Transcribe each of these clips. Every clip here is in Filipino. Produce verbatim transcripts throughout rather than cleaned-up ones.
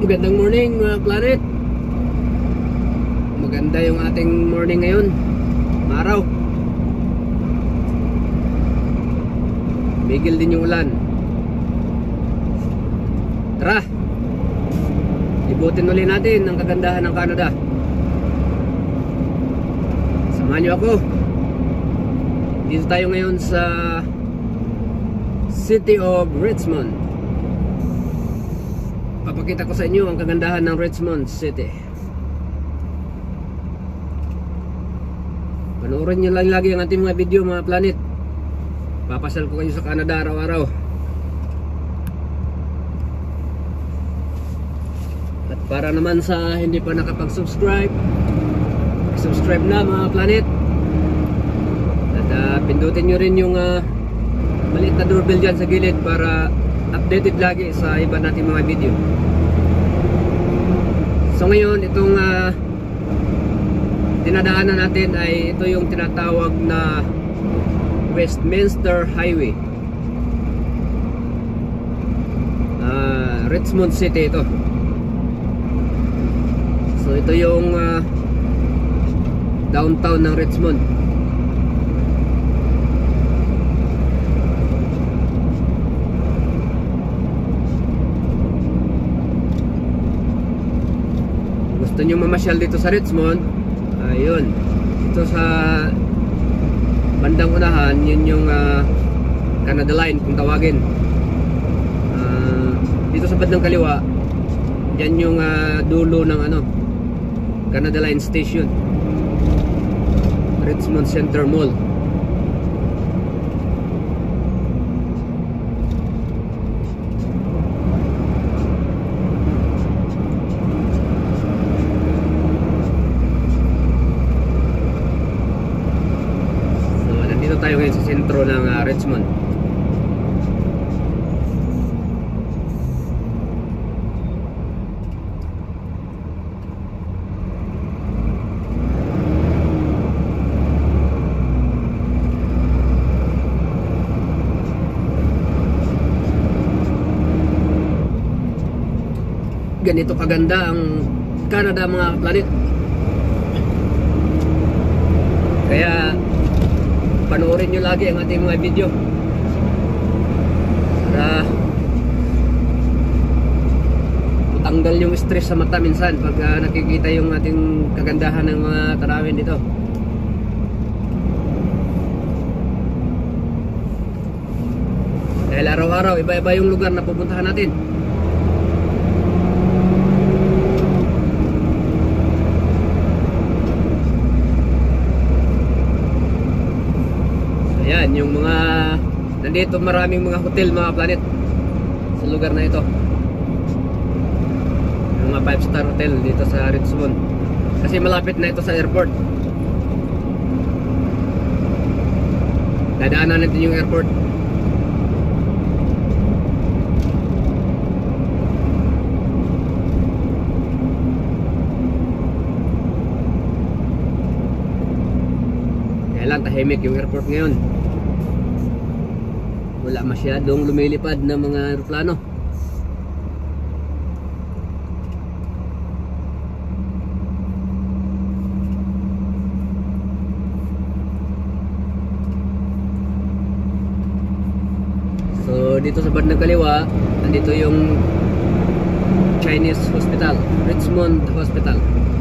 Magandang morning mga planet. Maganda yung ating morning ngayon. Araw. Bigil din yung ulan. Tara, ibutin ulit natin ang kagandahan ng Canada. Samahan niyo ako. Dito tayo ngayon sa City of Richmond. Papakita ko sa inyo ang kagandahan ng Richmond City. Panoorin nyo lang lagi ang ating mga video mga planet. Papasal ko kayo sa Canada araw-araw. At para naman sa hindi pa nakapag-subscribe, subscribe na mga planet. At uh, pindutin nyo rin yung uh, maliit na doorbell dyan sa gilid para updated lagi sa iba nating mga video. So ngayon, itong uh, dinadaanan natin ay ito yung tinatawag na Westminster Highway. uh, Richmond City ito. So ito yung uh, downtown ng Richmond. Gusto nyo mamasyal dito sa Richmond, ayun, ito sa bandang unahan, yun yung uh, Canada Line kung tawagin. Uh, dito sa bandang kaliwa, yan yung uh, dulo ng ano, Canada Line Station, Richmond Center Mall. Tayo ngayon sa sentro ng uh, Richmond. Ganito kaganda ang Canada mga planet. Kaya panoorin nyo lagi ang ating mga video para matanggal yung stress sa mata minsan pag uh, nakikita yung ating kagandahan ng mga tanawin dito. Dahil araw-araw iba-iba yung lugar na pupuntahan natin. Ayan, yung mga nandito maraming mga hotel mga planet sa lugar na ito. Yung mga five star hotel dito sa Richmond. Kasi malapit na ito sa airport. Dadaanan natin yung airport. Kaya lang tahimik yung airport ngayon. Wala masyadong lumilipad na mga aeroplano. So dito sa bandang kaliwa, nandito yung Chinese Hospital, Richmond Hospital.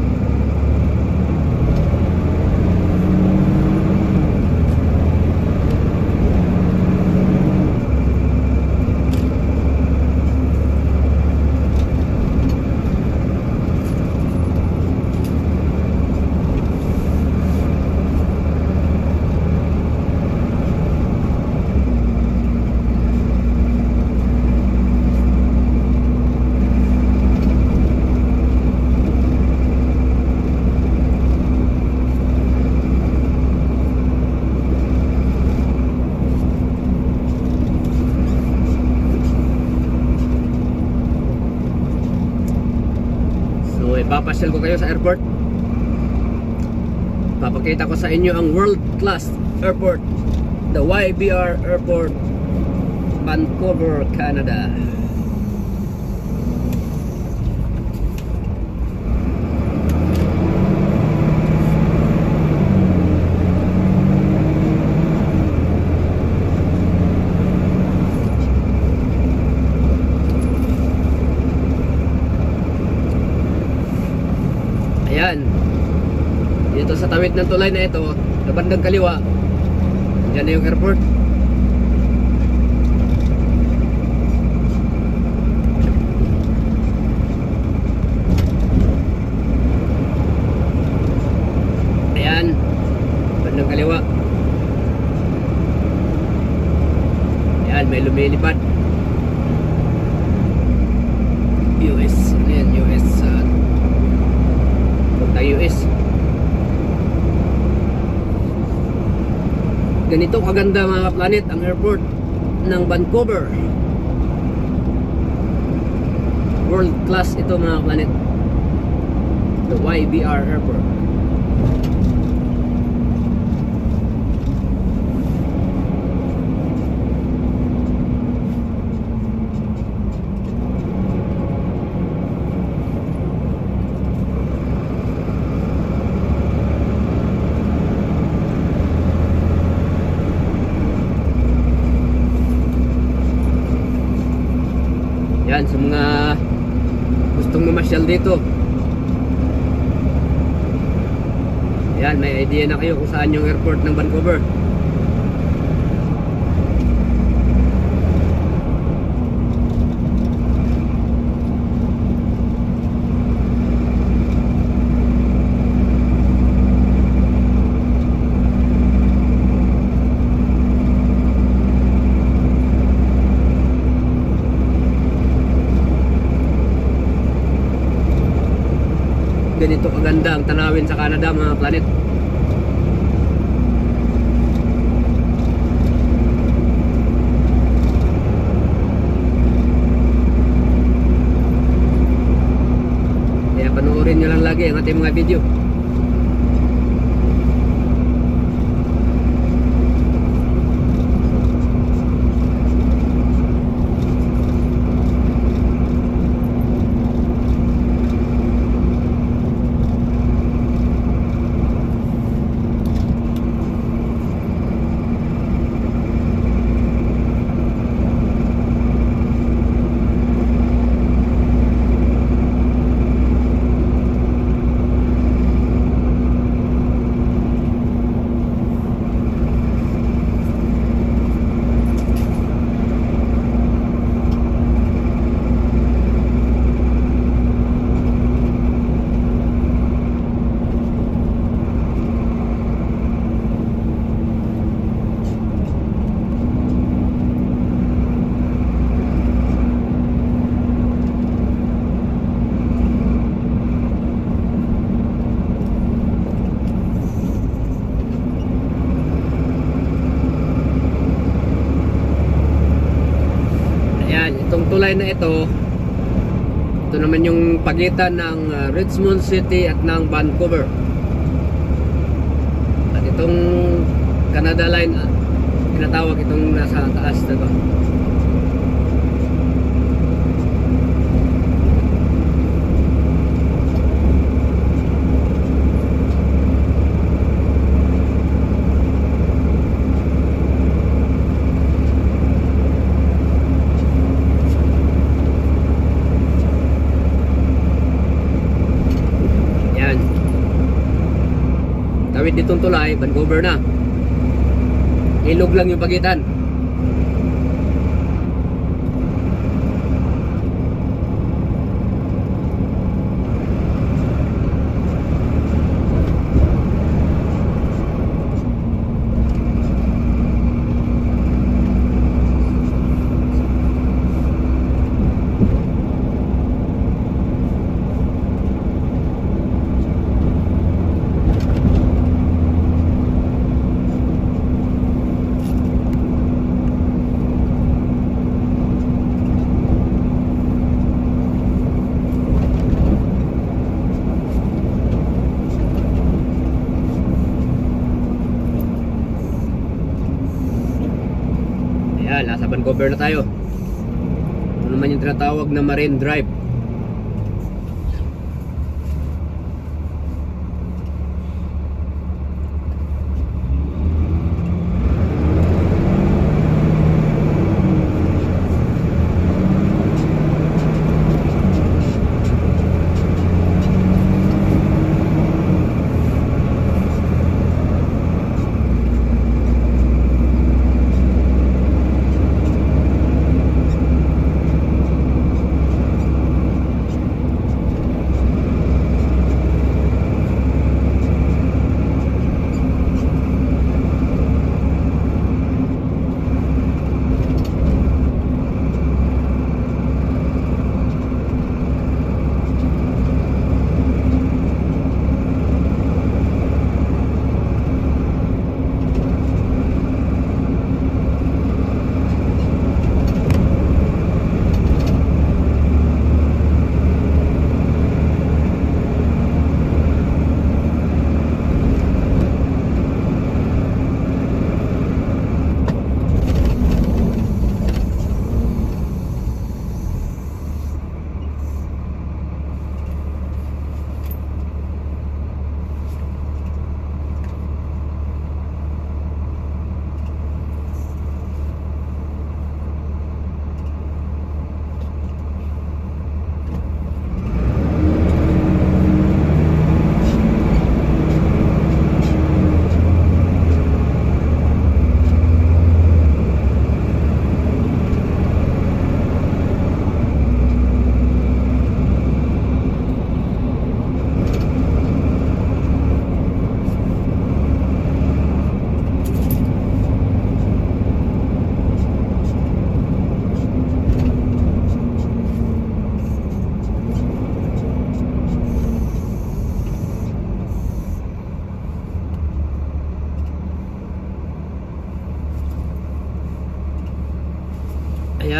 Papasyal ko kayo sa airport. Papakita ko sa inyo ang world class airport, the Y B R Airport, Vancouver, Canada. tawid ng tulay na ito, sa bandang kaliwa, dyan na yung airport. Ayan, bandang kaliwa. Ayan, may lumilipad. U S, ayan, U S, uh, punta U S. Ganito kaganda mga planet ang airport ng Vancouver. World class ito mga planet, the Y V R airport. Yan, sa mga gustong mamasyal dito, yan, may idea na kayo kung saan yung airport ng Vancouver. Ganito kaganda ang tanawin sa Canada mga planet. Kaya panoorin nyo lang lagi ang ating mga video. Itong tulay na ito, ito naman yung pagitan ng uh, Richmond City at ng Vancouver. At itong Canada Line, uh, tinatawag itong nasa taas na ito. Tawid ditong tulay, Vancouver na. Ilog lang yung pagitan. Ayan, nasa Vancouver na tayo. Ito naman yung tinatawag na Marine Drive.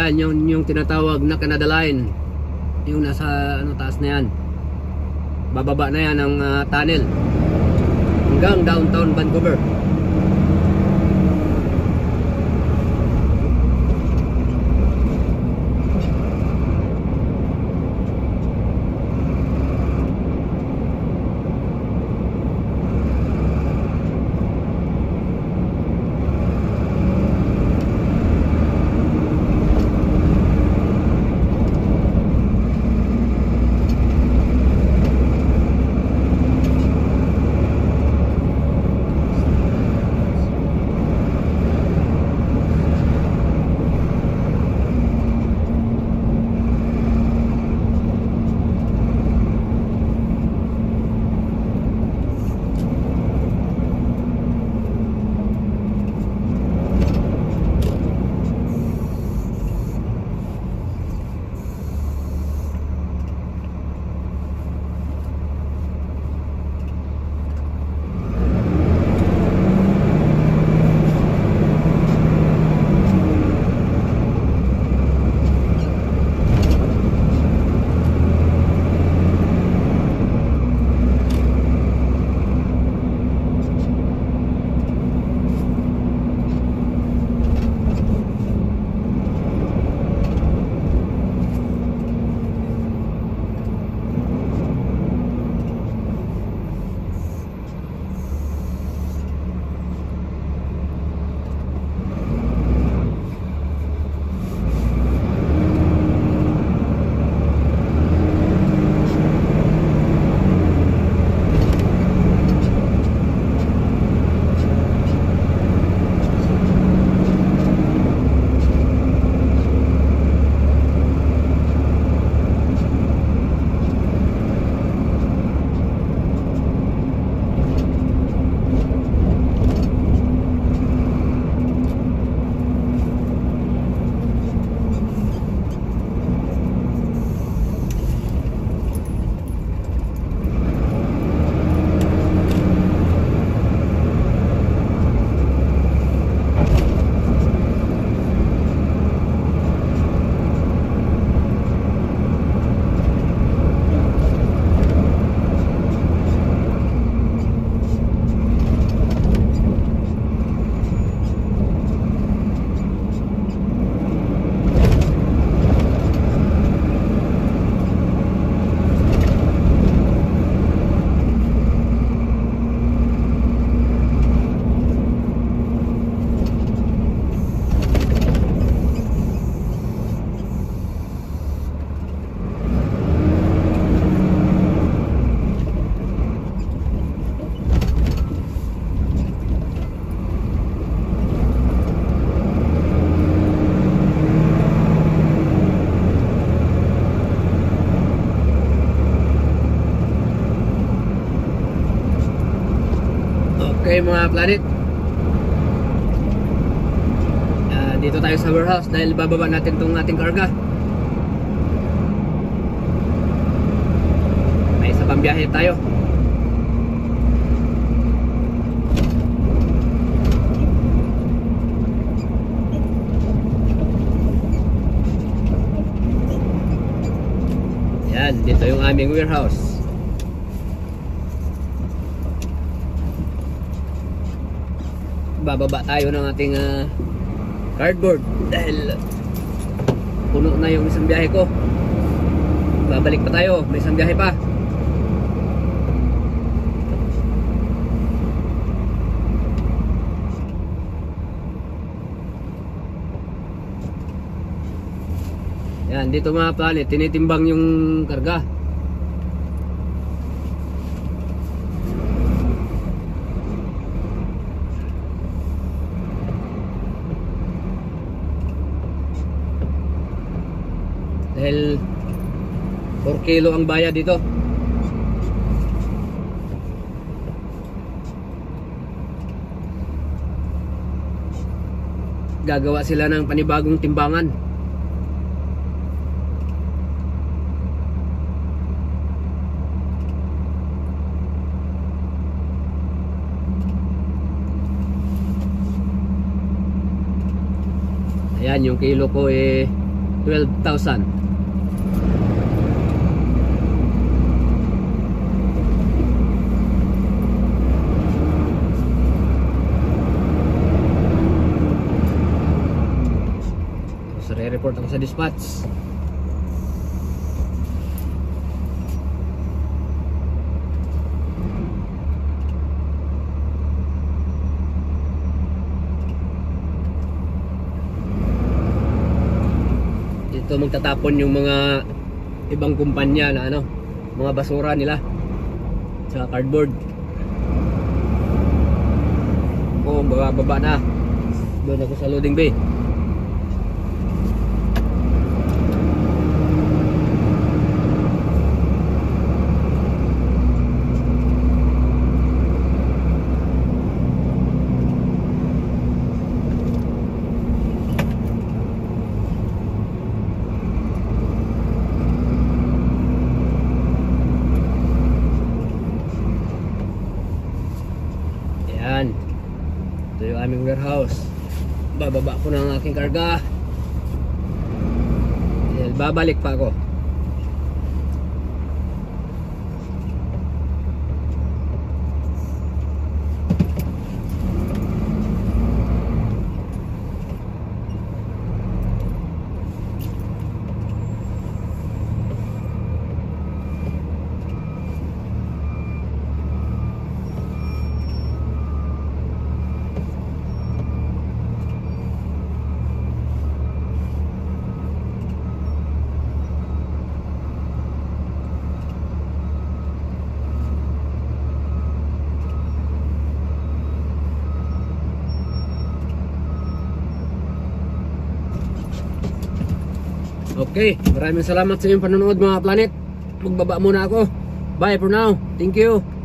Yan, yung, yung tinatawag na Canada Line. Yung nasa ano, taas na yan. Bababa na yan ang uh, tunnel hanggang downtown Vancouver. Okay mga planet, uh, dito tayo sa warehouse dahil bababa natin itong ating karga. May isa pang biyahe tayo. Yan, dito yung aming warehouse. Bababa tayo ng ating uh, cardboard dahil puno na yung isang biyahe ko. Babalik pa tayo, may isang biyahe pa. Yan, dito mga planet, tinitimbang yung karga. Dahil four kilo ang bayad dito. Gagawa sila ng panibagong timbangan. Ayan, yung kilo ko eh twelve thousand. So, re-report ako sa dispatch. Ito magtatapon yung mga ibang kumpanya na ano, mga basura nila sa cardboard. O baba-baba na. Doon ako sa loading bay. Yan. Ito yung aming warehouse. Bababa ko ng aking karga. Yan, babalik pa ako. Okay, maraming salamat sa inyong panonood mga planet. Magbaba muna ako. Bye for now. Thank you.